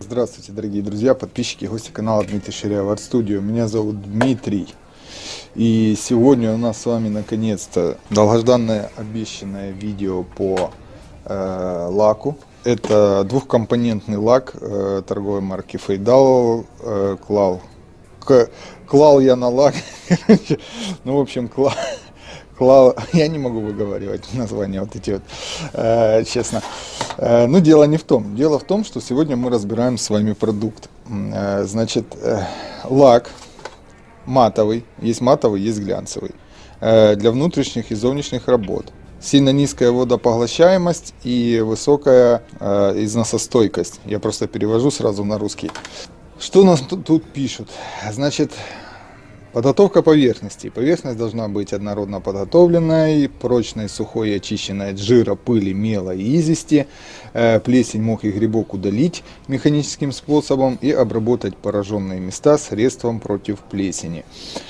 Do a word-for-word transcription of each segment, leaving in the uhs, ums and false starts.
Здравствуйте, дорогие друзья, подписчики, гости канала Дмитрий Ширяев Art Studio. Меня зовут Дмитрий. И сегодня у нас с вами наконец-то долгожданное обещанное видео по э, лаку. Это двухкомпонентный лак э, торговой марки Фейдал. Э, клал. К, клал я на лак. Ну, в общем, клал. Клал, я не могу выговаривать названия вот эти вот, э, честно. Э, но дело не в том. Дело в том, что сегодня мы разбираем с вами продукт. Э, значит, э, лак матовый, есть матовый, есть глянцевый, э, для внутренних и внешних работ. Сильно низкая водопоглощаемость и высокая э, износостойкость. Я просто перевожу сразу на русский. Что у нас тут, тут пишут? Значит, подготовка поверхности. Поверхность должна быть однородно подготовленной, прочной, сухой и очищенной от жира, пыли, мела и извести. Плесень, мох и грибок удалить механическим способом и обработать пораженные места средством против плесени.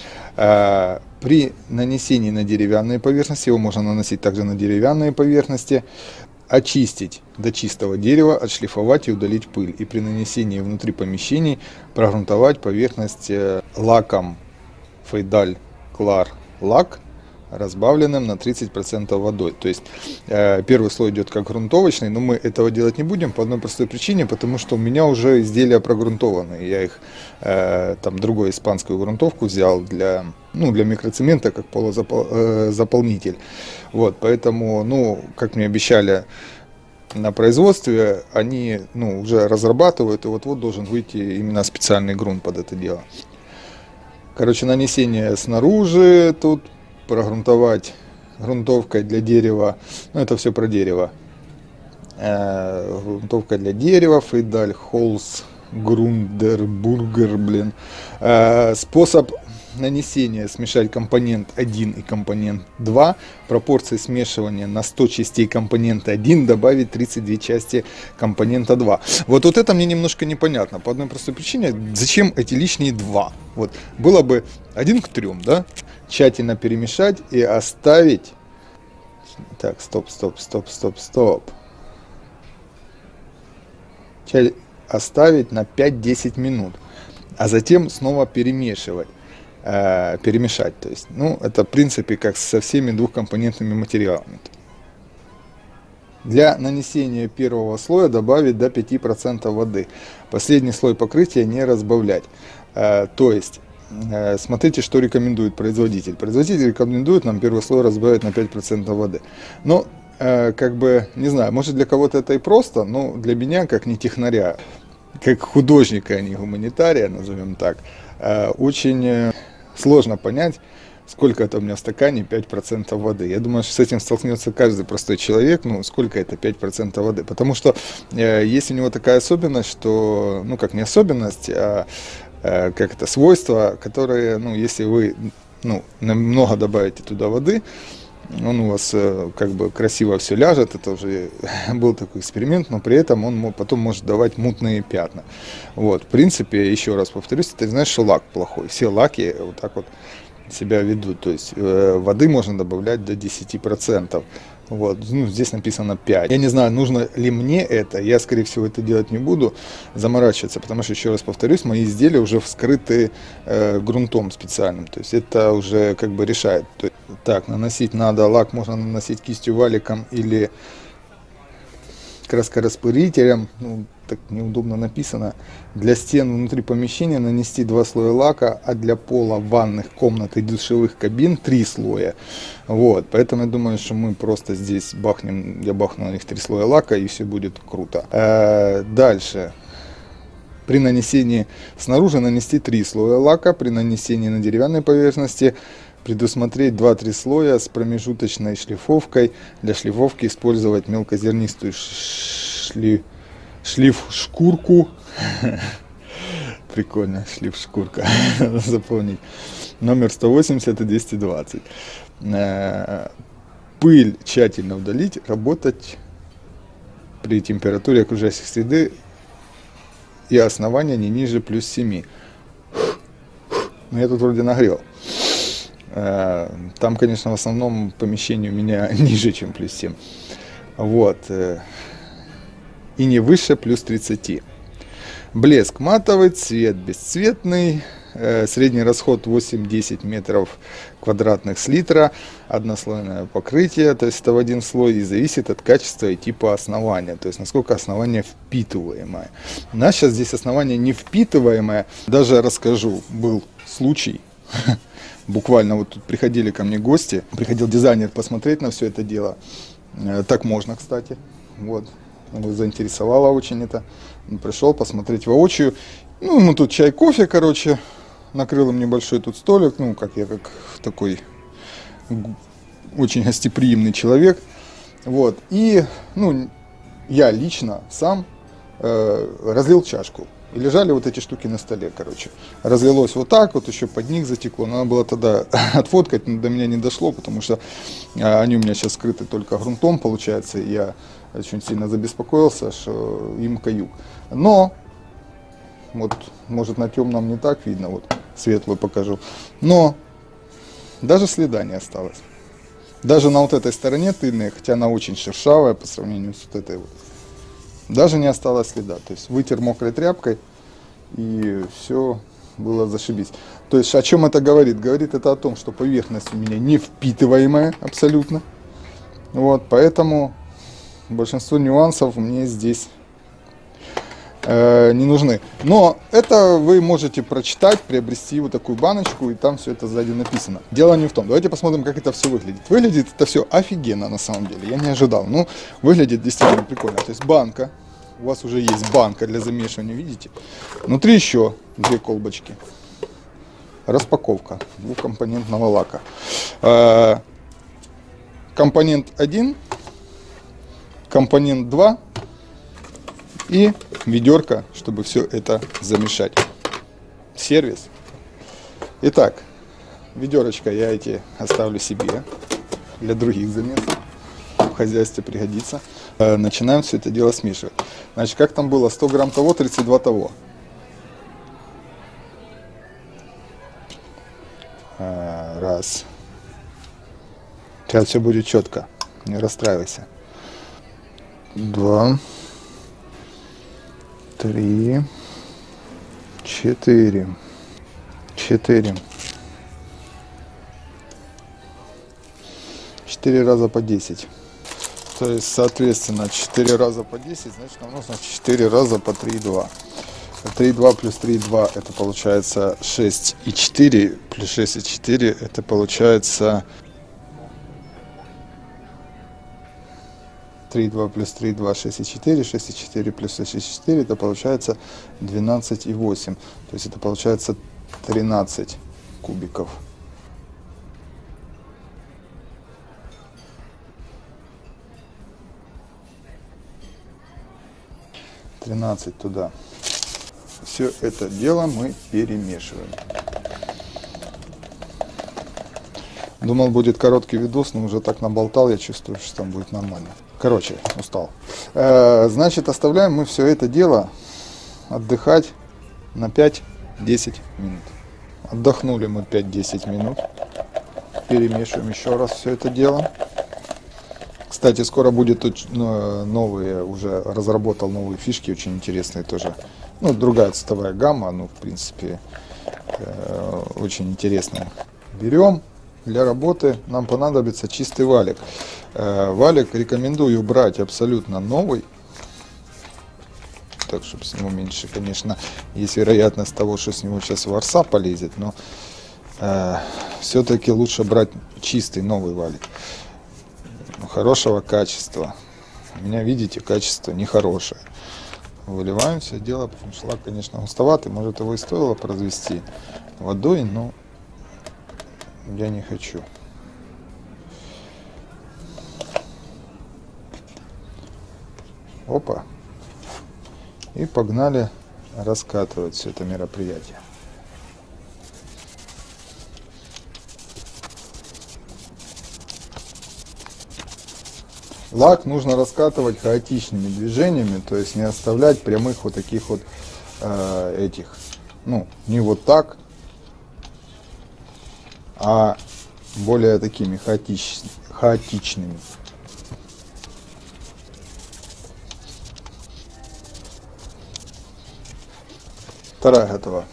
При нанесении на деревянные поверхности, его можно наносить также на деревянные поверхности, очистить до чистого дерева, отшлифовать и удалить пыль. И при нанесении внутри помещений прогрунтовать поверхность лаком Фейдал Клар лак, разбавленным на тридцать процентов водой. То есть э, первый слой идет как грунтовочный, но мы этого делать не будем по одной простой причине, потому что у меня уже изделия прогрунтованы. Я их э, там другую испанскую грунтовку взял для, ну, для микроцемента как полузаполнитель. Вот, поэтому, ну, как мне обещали на производстве, они, ну, уже разрабатывают, и вот-вот должен выйти именно специальный грунт под это дело. Короче, нанесение снаружи, тут прогрунтовать грунтовкой для дерева, ну это все про дерево. Э, грунтовка для дерева, Фейдал Холс Грундербургер, блин. Э, способ нанесения: смешать компонент один и компонент два, пропорции смешивания на сто частей компонента один, добавить тридцать две части компонента два. Вот, вот это мне немножко непонятно, по одной простой причине: зачем эти лишние два? Вот, было бы один к трем, да? Тщательно перемешать и оставить. Так, стоп, стоп, стоп, стоп, стоп. Оставить на пять-десять минут, а затем снова перемешивать. перемешать, то есть, ну, это в принципе как со всеми двухкомпонентными материалами. Для нанесения первого слоя добавить до пяти процентов воды, последний слой покрытия не разбавлять. То есть, смотрите, что рекомендует производитель. Производитель рекомендует нам первый слой разбавить на пять процентов воды. Но, как бы, не знаю, может для кого-то это и просто, но для меня, как не технаря, как художника, а не гуманитария, назовем так, очень сложно понять, сколько это у меня в стакане пять процентов воды. Я думаю, что с этим столкнется каждый простой человек, ну, сколько это пять процентов воды. Потому что э, есть у него такая особенность, что, ну, как не особенность, а э, как это, свойства, которые, ну, если вы, ну, много добавите туда воды, он у вас э, как бы красиво все ляжет. Это уже был такой эксперимент, но при этом он потом может давать мутные пятна. Вот, в принципе, еще раз повторюсь, ты знаешь, что лак плохой. Все лаки вот так вот себя ведут. То есть э, воды можно добавлять до десяти процентов. Вот, ну, здесь написано пять. Я не знаю, нужно ли мне это. Я, скорее всего, это делать не буду, заморачиваться, потому что, еще раз повторюсь, мои изделия уже вскрыты э, грунтом специальным. То есть это уже как бы решает. То есть, так, наносить надо. Лак можно наносить кистью, валиком или краскораспылителем. Ну, так неудобно написано. Для стен внутри помещения нанести два слоя лака, а для пола, ванных комнат и душевых кабин три слоя. Вот, поэтому я думаю, что мы просто здесь бахнем, я бахну на них три слоя лака, и все будет круто. А дальше. При нанесении снаружи нанести три слоя лака, при нанесении на деревянной поверхности предусмотреть два-три слоя с промежуточной шлифовкой. Для шлифовки использовать мелкозернистую шли... шлиф-шкурку. Прикольно, шлиф-шкурка. Надо запомнить. Номер сто восемьдесят и двести двадцать. Пыль тщательно удалить. Работать при температуре окружающей среды и основания не ниже плюс семи. Но я тут вроде нагрел. Там, конечно, в основном помещение у меня ниже, чем плюс семь. Вот. И не выше плюс тридцать. Блеск матовый, цвет бесцветный, э, средний расход восемь-десять метров квадратных с литра, однослойное покрытие, то есть это в один слой, и зависит от качества и типа основания, то есть насколько основание впитываемое. У нас сейчас здесь основание не впитываемое, даже расскажу, был случай, буквально вот тут приходили ко мне гости, приходил дизайнер посмотреть на все это дело, так можно, кстати, вот. Его заинтересовало очень это. Он пришел посмотреть воочию. Ну, ему тут чай, кофе, короче. Накрыл им небольшой тут столик. Ну, как я, как такой очень гостеприимный человек. Вот. И, ну, я лично сам э, разлил чашку. И лежали вот эти штуки на столе, короче. Разлилось вот так, вот еще под них затекло. Надо было тогда отфоткать, но до меня не дошло, потому что э, они у меня сейчас скрыты только грунтом, получается. И я очень сильно забеспокоился, что им каюк. Но, вот, может, на темном не так видно, вот, светлую покажу. Но даже следа не осталось. Даже на вот этой стороне тыльной, хотя она очень шершавая по сравнению с вот этой вот, даже не осталось следа. То есть вытер мокрой тряпкой, и все было зашибись. То есть о чем это говорит? Говорит это о том, что поверхность у меня не впитываемая абсолютно. Вот, поэтому большинство нюансов мне здесь э, не нужны. Но это вы можете прочитать, приобрести вот такую баночку, и там все это сзади написано. Дело не в том. Давайте посмотрим, как это все выглядит. Выглядит это все офигенно на самом деле. Я не ожидал. Ну, выглядит действительно прикольно. То есть банка. У вас уже есть банка для замешивания, видите? Внутри еще две колбочки. Распаковка двухкомпонентного лака. Э, компонент один. Компонент два и ведерко, чтобы все это замешать. Сервис. Итак, ведерочко я эти оставлю себе для других замесов. В хозяйстве пригодится. Начинаем все это дело смешивать. Значит, как там было? сто грамм того, тридцать два того. Раз. Сейчас все будет четко. Не расстраивайся. Два, три, четыре, четыре, четыре раза по десять. То есть, соответственно, четыре раза по десять, значит, нам нужно четыре раза по три и два. три и два плюс три и два это получается шесть и четыре, плюс шесть и четыре это получается три и два плюс три и два, шесть и четыре, шесть и четыре плюс шесть и четыре, это получается двенадцать и восемь. То есть это получается тринадцать кубиков. тринадцать туда. Все это дело мы перемешиваем. Думал, будет короткий видос, но уже так наболтал, я чувствую, что там будет нормально. Короче, устал. Э, значит, оставляем мы все это дело отдыхать на пять-десять минут. Отдохнули мы пять-десять минут. Перемешиваем еще раз все это дело. Кстати, скоро будет новые, уже разработал новые фишки, очень интересные тоже. Ну, другая цветовая гамма, ну, в принципе, э, очень интересная. Берем. Для работы нам понадобится чистый валик. Э, валик рекомендую брать абсолютно новый. Так, чтобы с него меньше, конечно, есть вероятность того, что с него сейчас ворса полезет. Но э, все-таки лучше брать чистый новый валик. Хорошего качества. У меня, видите, качество нехорошее. Выливаем все дело, потому что лак, конечно, густоватый. Может, его и стоило поразвести водой, но я не хочу. Опа. И погнали раскатывать все это мероприятие. Лак нужно раскатывать хаотичными движениями, то есть не оставлять прямых вот таких вот э, этих, ну, не вот так, а более такими хаотич, хаотичными. Вторая готова.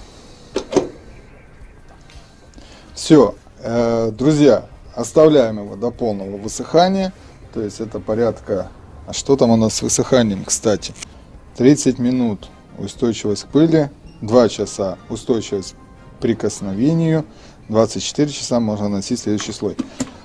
Все, друзья, оставляем его до полного высыхания. То есть это порядка... А что там у нас с высыханием, кстати? тридцать минут устойчивость к пыли, два часа устойчивость к прикосновению, двадцать четыре часа можно наносить следующий слой.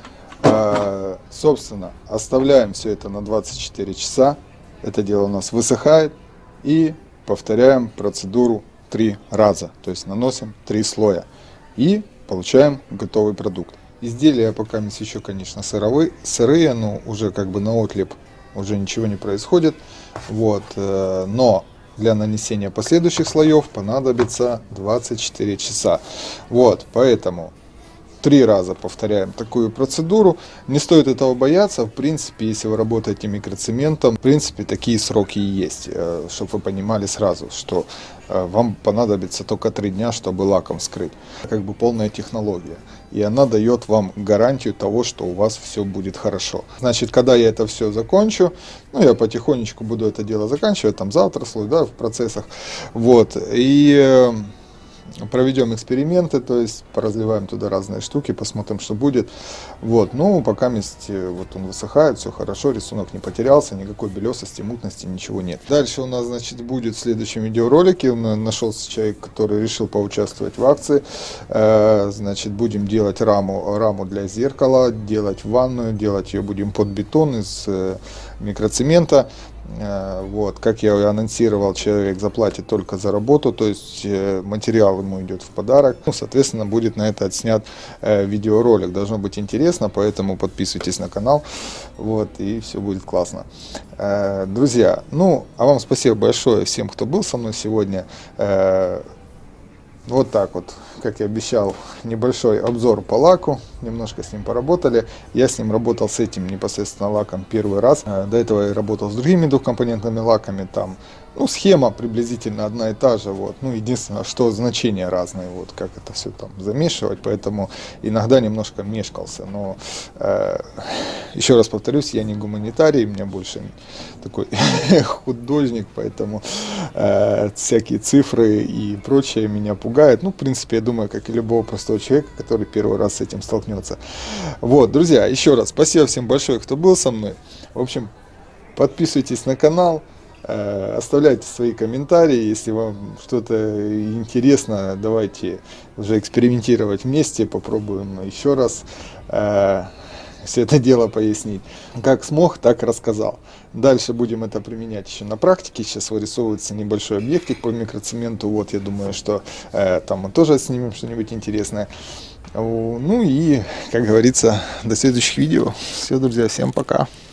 А, собственно, оставляем все это на двадцать четыре часа. Это дело у нас высыхает. И повторяем процедуру три раза. То есть наносим три слоя. И получаем готовый продукт. Изделия пока еще, конечно, сыровые, сырые, но уже как бы на отлип уже ничего не происходит. Вот, но для нанесения последующих слоев понадобится двадцать четыре часа. Вот, поэтому три раза повторяем такую процедуру. Не стоит этого бояться. В принципе, если вы работаете микроцементом, в принципе, такие сроки и есть. Чтобы вы понимали сразу, что вам понадобится только три дня, чтобы лаком скрыть. Как бы полная технология. И она дает вам гарантию того, что у вас все будет хорошо. Значит, когда я это все закончу, ну, я потихонечку буду это дело заканчивать, там завтра слой, да, в процессах. Вот. И... проведем эксперименты, то есть поразливаем туда разные штуки, посмотрим, что будет. Вот, ну, пока вместе, вот он высыхает, все хорошо, рисунок не потерялся, никакой белесости, мутности, ничего нет. Дальше у нас, значит, будет в следующем видеоролике, нашелся человек, который решил поучаствовать в акции. Э, значит, будем делать раму, раму для зеркала, делать ванную, делать ее будем под бетон из э, микроцемента. Вот, как я анонсировал, человек заплатит только за работу, то есть материал ему идет в подарок. Ну, соответственно, будет на это отснят э, видеоролик. Должно быть интересно, поэтому подписывайтесь на канал. Вот, и все будет классно. Э, друзья, ну, а вам спасибо большое всем, кто был со мной сегодня. Э, Вот так вот, как и обещал, небольшой обзор по лаку, немножко с ним поработали. Я с ним работал, с этим непосредственно лаком, первый раз. До этого я работал с другими двухкомпонентными лаками, там, ну, схема приблизительно одна и та же, вот. Ну, единственное, что значения разные, вот, как это все там замешивать, поэтому иногда немножко мешкался, но, э, еще раз повторюсь, я не гуманитарий, у меня больше такой художник, поэтому э, всякие цифры и прочее меня пугает. Ну, в принципе, я думаю, как и любого простого человека, который первый раз с этим столкнется. Вот, друзья, еще раз спасибо всем большое, кто был со мной. В общем, подписывайтесь на канал, э, оставляйте свои комментарии, если вам что-то интересно, давайте уже экспериментировать вместе, попробуем еще раз э, все это дело пояснить. Как смог, так рассказал. Дальше будем это применять еще на практике. Сейчас вырисовывается небольшой объектик по микроцементу. Вот, я думаю, что э, там мы тоже снимем что-нибудь интересное. Ну и, как говорится, до следующих видео. Все, друзья, всем пока.